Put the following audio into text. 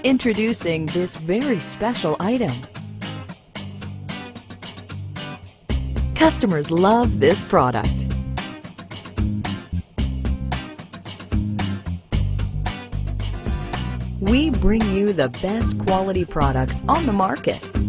Introducing this very special item. Customers love this product. We bring you the best quality products on the market.